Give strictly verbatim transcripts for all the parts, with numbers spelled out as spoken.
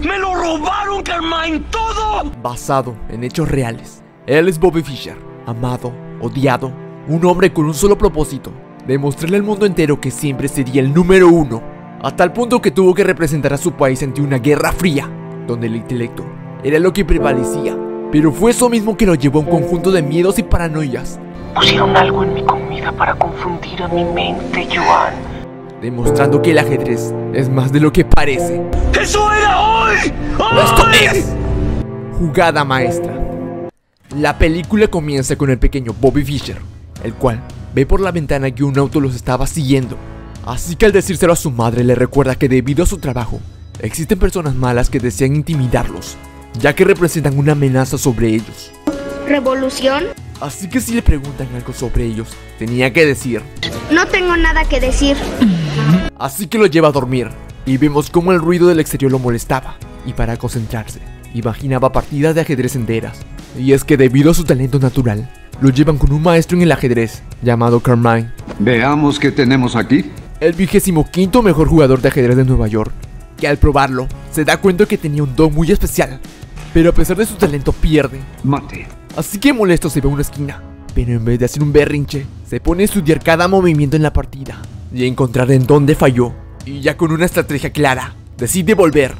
¡Me lo robaron, Carmine! ¡Todo! Basado en hechos reales. Él es Bobby Fischer, amado, odiado, un hombre con un solo propósito: demostrarle al mundo entero que siempre sería el número uno, a tal punto que tuvo que representar a su país ante una guerra fría, donde el intelecto era lo que prevalecía. Pero fue eso mismo que lo llevó a un conjunto de miedos y paranoias. Pusieron algo en mi comida para confundir a mi mente, Joan. Demostrando que el ajedrez es más de lo que parece. ¡Eso era hoy! ¡Hoy! ¡Lo escondías! Jugada maestra. La película comienza con el pequeño Bobby Fischer, el cual ve por la ventana que un auto los estaba siguiendo. Así que al decírselo a su madre le recuerda que debido a su trabajo existen personas malas que desean intimidarlos, ya que representan una amenaza sobre ellos. ¿Revolución? Así que si le preguntan algo sobre ellos, tenía que decir: no tengo nada que decir. Así que lo lleva a dormir, y vemos cómo el ruido del exterior lo molestaba, y para concentrarse, imaginaba partidas de ajedrez enteras. Y es que debido a su talento natural, lo llevan con un maestro en el ajedrez, llamado Carmine. Veamos qué tenemos aquí. El vigésimo quinto mejor jugador de ajedrez de Nueva York, que al probarlo, se da cuenta que tenía un don muy especial, pero a pesar de su talento pierde. Mate. Así que molesto se ve a una esquina, pero en vez de hacer un berrinche, se pone a estudiar cada movimiento en la partida y a encontrar en dónde falló, y ya con una estrategia clara, decide volver.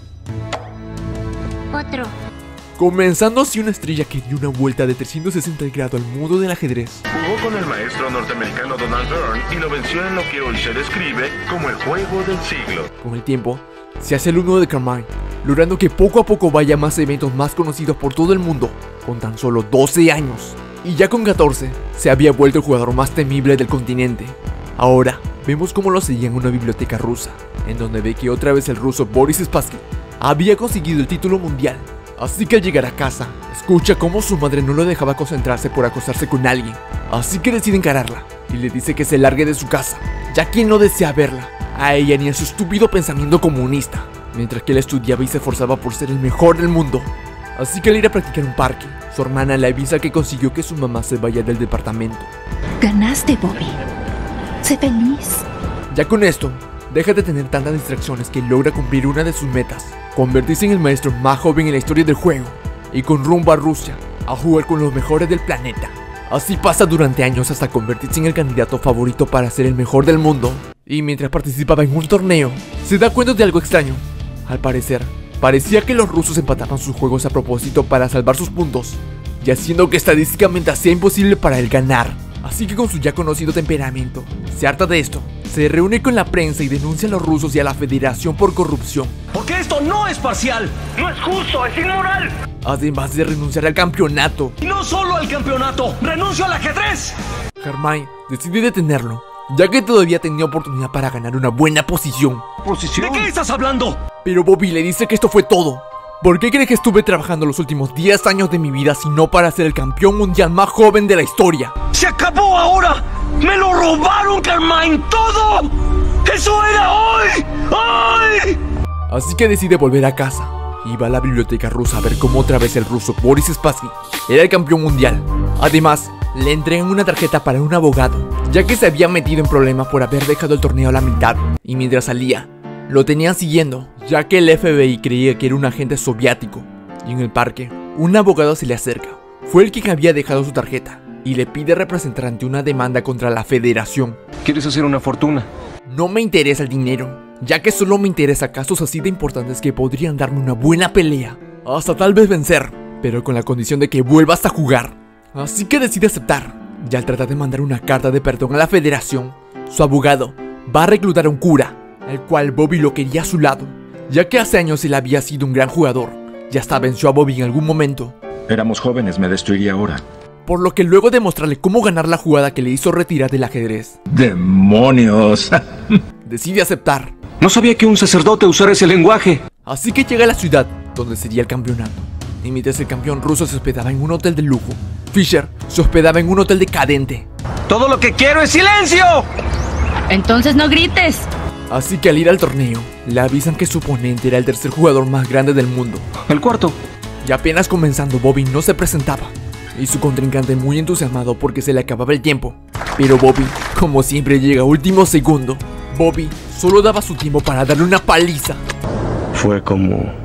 Otro. Comenzando así una estrella que dio una vuelta de trescientos sesenta grados al mundo del ajedrez. Jugó con el maestro norteamericano Donald Byrne y lo venció en lo que hoy se describe como el juego del siglo. Con el tiempo, se hace el uno de Carmine, logrando que poco a poco vaya a más eventos más conocidos por todo el mundo, con tan solo doce años. Y ya con catorce, se había vuelto el jugador más temible del continente. Ahora, vemos cómo lo seguía en una biblioteca rusa, en donde ve que otra vez el ruso Boris Spassky había conseguido el título mundial. Así que al llegar a casa, escucha cómo su madre no lo dejaba concentrarse por acostarse con alguien. Así que decide encararla, y le dice que se largue de su casa, ya que no desea verla, a ella ni a su estúpido pensamiento comunista, mientras que él estudiaba y se esforzaba por ser el mejor del mundo. Así que al ir a practicar un parque, su hermana le avisa que consiguió que su mamá se vaya del departamento. Ganaste, Bobby. Sé feliz. Ya con esto, deja de tener tantas distracciones que logra cumplir una de sus metas: convertirse en el maestro más joven en la historia del juego, y con rumbo a Rusia, a jugar con los mejores del planeta. Así pasa durante años hasta convertirse en el candidato favorito para ser el mejor del mundo. Y mientras participaba en un torneo, se da cuenta de algo extraño. Al parecer, parecía que los rusos empataban sus juegos a propósito para salvar sus puntos, y haciendo que estadísticamente hacía imposible para él ganar. Así que con su ya conocido temperamento, se harta de esto, se reúne con la prensa y denuncia a los rusos y a la federación por corrupción. Porque esto no es parcial, no es justo, es inmoral. Además de renunciar al campeonato. Y no solo al campeonato, renuncio al ajedrez. Carmine decide detenerlo, ya que todavía tenía oportunidad para ganar una buena posición. ¿Posición? ¿De qué estás hablando? Pero Bobby le dice que esto fue todo. ¿Por qué crees que estuve trabajando los últimos diez años de mi vida si no para ser el campeón mundial más joven de la historia? ¡Se acabó ahora! ¡Me lo robaron, Carmine! ¡Todo! ¡Eso era hoy! ¡Hoy! Así que decide volver a casa y va a la biblioteca rusa a ver cómo otra vez el ruso Boris Spassky era el campeón mundial. Además, le entregan una tarjeta para un abogado, ya que se había metido en problemas por haber dejado el torneo a la mitad. Y mientras salía, lo tenían siguiendo, ya que el F B I creía que era un agente soviético. Y en el parque, un abogado se le acerca. Fue el quien había dejado su tarjeta y le pide representar ante una demanda contra la federación. ¿Quieres hacer una fortuna? No me interesa el dinero, ya que solo me interesa casos así de importantes que podrían darme una buena pelea, hasta tal vez vencer, pero con la condición de que vuelvas a jugar. Así que decide aceptar, y al tratar de mandar una carta de perdón a la federación, su abogado va a reclutar a un cura, el cual Bobby lo quería a su lado, ya que hace años él había sido un gran jugador, y hasta venció a Bobby en algún momento. Éramos jóvenes, me destruiría ahora. Por lo que luego de mostrarle cómo ganar la jugada que le hizo retirar del ajedrez, ¡demonios! decide aceptar. No sabía que un sacerdote usara ese lenguaje. Así que llega a la ciudad, donde sería el campeonato. Y mientras el campeón ruso se hospedaba en un hotel de lujo, Fischer se hospedaba en un hotel decadente. ¡Todo lo que quiero es silencio! Entonces no grites. Así que al ir al torneo, le avisan que su oponente era el tercer jugador más grande del mundo. El cuarto. Y apenas comenzando, Bobby no se presentaba, y su contrincante muy entusiasmado porque se le acababa el tiempo. Pero Bobby, como siempre, llega a último segundo. Bobby solo daba su tiempo para darle una paliza. Fue como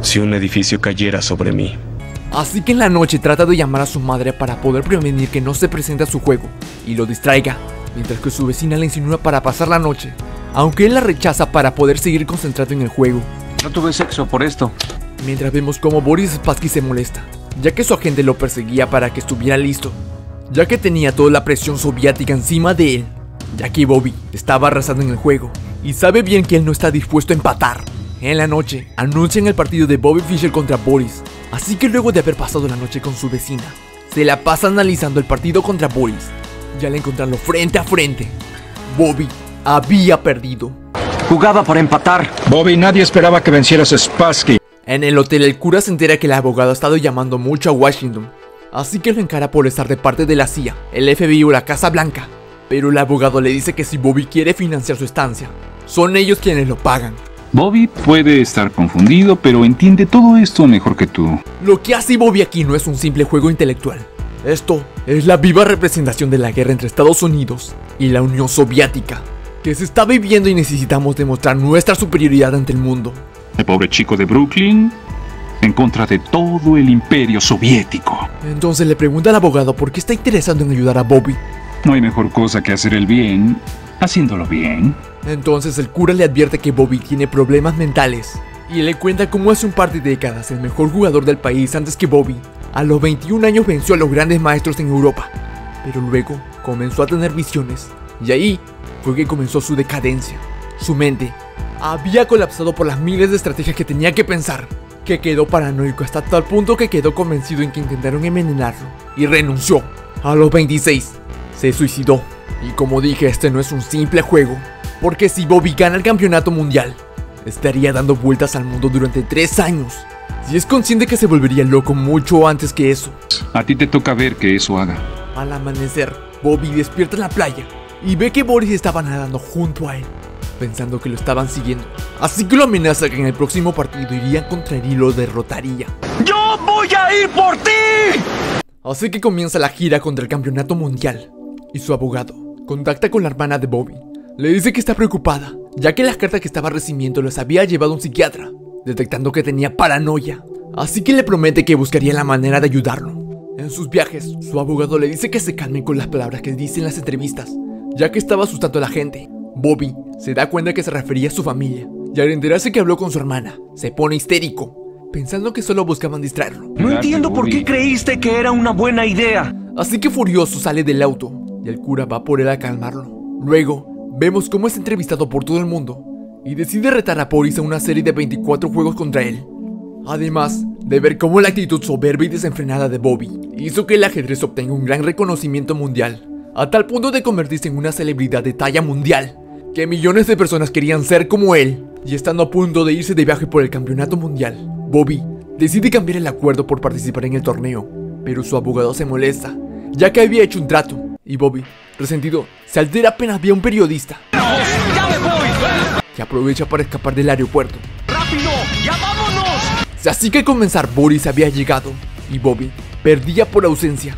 si un edificio cayera sobre mí. Así que en la noche trata de llamar a su madre para poder prevenir que no se presente a su juego y lo distraiga, mientras que su vecina le insinúa para pasar la noche, aunque él la rechaza para poder seguir concentrado en el juego. No tuve sexo por esto. Mientras vemos cómo Boris Spassky se molesta, ya que su agente lo perseguía para que estuviera listo, ya que tenía toda la presión soviética encima de él, ya que Bobby estaba arrasando en el juego y sabe bien que él no está dispuesto a empatar. En la noche, anuncian el partido de Bobby Fischer contra Boris, así que luego de haber pasado la noche con su vecina, se la pasa analizando el partido contra Boris, y al encontrarlo frente a frente, Bobby había perdido. Jugaba para empatar. Bobby, nadie esperaba que vencieras a Spassky. En el hotel, el cura se entera que el abogado ha estado llamando mucho a Washington, así que lo encara por estar de parte de la C I A, el F B I o la Casa Blanca. Pero el abogado le dice que si Bobby quiere financiar su estancia, son ellos quienes lo pagan. Bobby puede estar confundido, pero entiende todo esto mejor que tú. Lo que hace Bobby aquí no es un simple juego intelectual. Esto es la viva representación de la guerra entre Estados Unidos y la Unión Soviética, que se está viviendo y necesitamos demostrar nuestra superioridad ante el mundo. El pobre chico de Brooklyn en contra de todo el imperio soviético. Entonces le pregunta al abogado por qué está interesado en ayudar a Bobby. No hay mejor cosa que hacer el bien haciéndolo bien. Entonces el cura le advierte que Bobby tiene problemas mentales y le cuenta cómo hace un par de décadas el mejor jugador del país antes que Bobby a los veintiún años venció a los grandes maestros en Europa, pero luego comenzó a tener visiones y ahí fue que comenzó su decadencia. Su mente había colapsado por las miles de estrategias que tenía que pensar, que quedó paranoico hasta tal punto que quedó convencido en que intentaron envenenarlo y renunció. A los veintiséis se suicidó. Y como dije, este no es un simple juego, porque si Bobby gana el campeonato mundial, estaría dando vueltas al mundo durante tres años. Y es consciente que se volvería loco mucho antes que eso. A ti te toca ver que eso haga. Al amanecer, Bobby despierta en la playa y ve que Boris estaba nadando junto a él, pensando que lo estaban siguiendo. Así que lo amenaza que en el próximo partido irían contra él y lo derrotaría. ¡Yo voy a ir por ti! Así que comienza la gira contra el campeonato mundial. Y su abogado contacta con la hermana de Bobby. Le dice que está preocupada, ya que las cartas que estaba recibiendo las había llevado un psiquiatra, detectando que tenía paranoia. Así que le promete que buscaría la manera de ayudarlo. En sus viajes, su abogado le dice que se calme con las palabras que dice en las entrevistas, ya que estaba asustando a la gente. Bobby se da cuenta que se refería a su familia, y al enterarse que habló con su hermana, se pone histérico, pensando que solo buscaban distraerlo. No entiendo por qué creíste que era una buena idea. Así que furioso sale del auto, y el cura va por él a calmarlo. Luego, vemos cómo es entrevistado por todo el mundo, y decide retar a Boris a una serie de veinticuatro juegos contra él. Además de ver cómo la actitud soberbia y desenfrenada de Bobby hizo que el ajedrez obtenga un gran reconocimiento mundial, a tal punto de convertirse en una celebridad de talla mundial, que millones de personas querían ser como él. Y estando a punto de irse de viaje por el campeonato mundial, Bobby decide cambiar el acuerdo por participar en el torneo, pero su abogado se molesta, ya que había hecho un trato, y Bobby, resentido, se altera apenas ve a un periodista, ¡Ya me voy! que aprovecha para escapar del aeropuerto. ¡Rápido! ¡Ya vámonos! Así que al comenzar, Boris había llegado, y Bobby perdía por ausencia.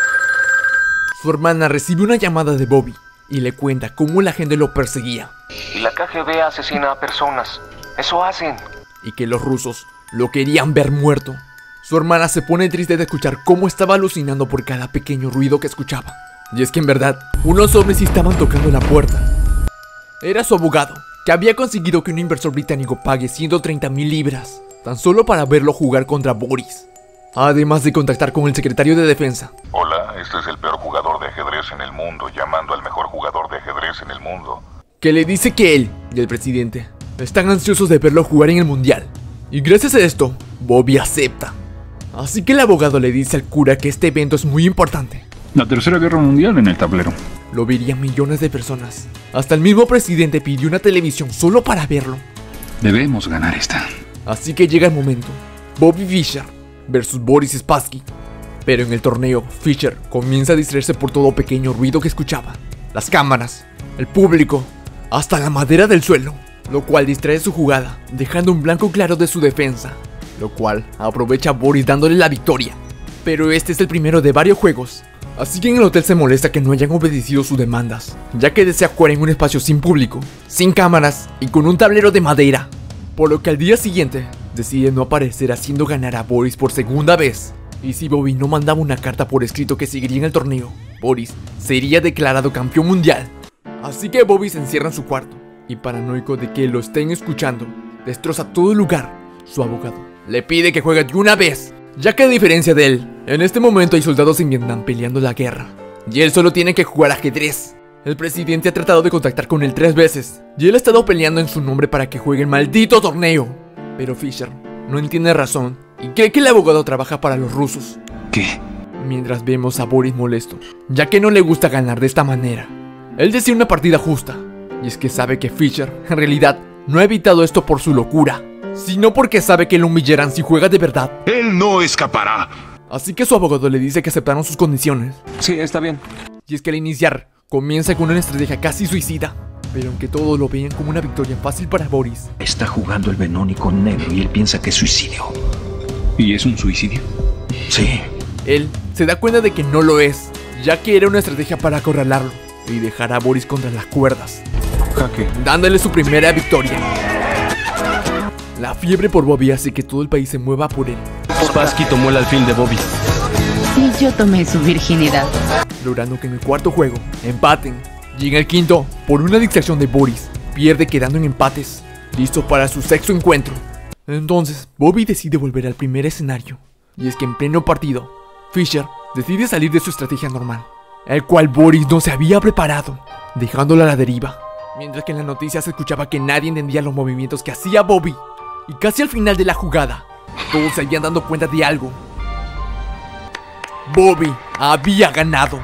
Su hermana recibe una llamada de Bobby, y le cuenta cómo la gente lo perseguía. Y la K G B asesina a personas. Eso hacen. Y que los rusos lo querían ver muerto. Su hermana se pone triste de escuchar cómo estaba alucinando por cada pequeño ruido que escuchaba. Y es que en verdad, unos hombres sí estaban tocando la puerta. Era su abogado, que había conseguido que un inversor británico pague ciento treinta mil libras, tan solo para verlo jugar contra Boris. Además de contactar con el secretario de defensa. Hola, este es el peor jugador de ajedrez en el mundo, llamando al mejor jugador de ajedrez en el mundo. Que le dice que él y el presidente están ansiosos de verlo jugar en el mundial. Y gracias a esto, Bobby acepta. Así que el abogado le dice al cura que este evento es muy importante. La tercera guerra mundial en el tablero. Lo verían millones de personas. Hasta el mismo presidente pidió una televisión solo para verlo. Debemos ganar esta. Así que llega el momento. Bobby Fischer versus Boris Spassky. Pero en el torneo, Fischer comienza a distraerse por todo pequeño ruido que escuchaba. Las cámaras, el público, hasta la madera del suelo. Lo cual distrae su jugada, dejando un blanco claro de su defensa. Lo cual aprovecha a Boris dándole la victoria. Pero este es el primero de varios juegos. Así que en el hotel se molesta que no hayan obedecido sus demandas, ya que desea jugar en un espacio sin público, sin cámaras y con un tablero de madera. por lo que al día siguiente decide no aparecer, haciendo ganar a Boris por segunda vez. Y si Bobby no mandaba una carta por escrito que seguiría en el torneo, Boris sería declarado campeón mundial. Así que Bobby se encierra en su cuarto y, paranoico de que lo estén escuchando, destroza todo el lugar. Su abogado le pide que juegue de una vez, ya que a diferencia de él, en este momento hay soldados en Vietnam peleando la guerra y él solo tiene que jugar ajedrez. El presidente ha tratado de contactar con él tres veces y él ha estado peleando en su nombre para que juegue el maldito torneo, pero Fisher no entiende razón y cree que el abogado trabaja para los rusos. ¿Qué? Mientras vemos a Boris molesto, ya que no le gusta ganar de esta manera. Él desea una partida justa, y es que sabe que Fisher, en realidad, no ha evitado esto por su locura, sino porque sabe que lo humillarán si juega de verdad. Él no escapará. Así que su abogado le dice que aceptaron sus condiciones. Sí, está bien. Y es que al iniciar, comienza con una estrategia casi suicida, pero aunque todos lo veían como una victoria fácil para Boris, Está jugando el venónico negro y él piensa que es suicidio. ¿Y es un suicidio? Sí. él se da cuenta de que no lo es, ya que era una estrategia para acorralarlo y dejar a Boris contra las cuerdas, Jaque. dándole su primera victoria. La fiebre por Bobby hace que todo el país se mueva por él, Spassky tomó el alfil de Bobby. Y yo tomé su virginidad. logrando que en el cuarto juego empaten. Y en el quinto, por una distracción de Boris, pierde quedando en empates, listo para su sexto encuentro. Entonces, Bobby decide volver al primer escenario. Y es que en pleno partido, Fisher decide salir de su estrategia normal, el cual Boris no se había preparado, dejándola a la deriva. Mientras que en las noticias se escuchaba que nadie entendía los movimientos que hacía Bobby. Y casi al final de la jugada, todos se habían dado cuenta de algo. Bobby había ganado.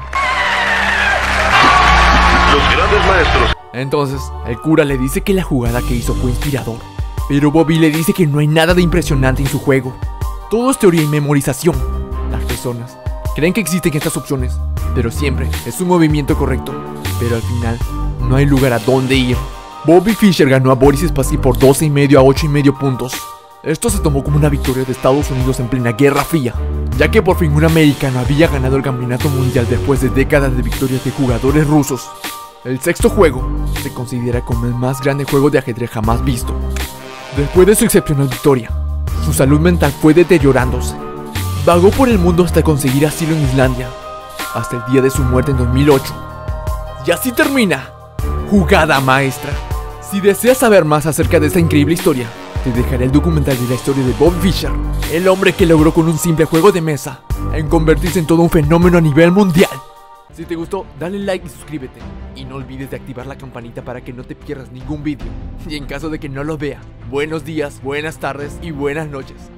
Los grandes maestros. Entonces, el cura le dice que la jugada que hizo fue inspirador, pero Bobby le dice que no hay nada de impresionante en su juego. Todo es teoría y memorización. Las personas creen que existen estas opciones, pero siempre es un movimiento correcto. Pero al final, no hay lugar a dónde ir. Bobby Fischer ganó a Boris Spassky por doce y medio a ocho y medio puntos. Esto se tomó como una victoria de Estados Unidos en plena Guerra Fría, ya que por fin un americano había ganado el campeonato mundial después de décadas de victorias de jugadores rusos. El sexto juego se considera como el más grande juego de ajedrez jamás visto. Después de su excepcional victoria, su salud mental fue deteriorándose. Vagó por el mundo hasta conseguir asilo en Islandia, hasta el día de su muerte en dos mil ocho. Y así termina Jugada Maestra. Si deseas saber más acerca de esta increíble historia, te dejaré el documental de la historia de Bobby Fischer, el hombre que logró con un simple juego de mesa en convertirse en todo un fenómeno a nivel mundial. Si te gustó, dale like y suscríbete. Y no olvides de activar la campanita para que no te pierdas ningún vídeo. Y en caso de que no lo vea, buenos días, buenas tardes y buenas noches.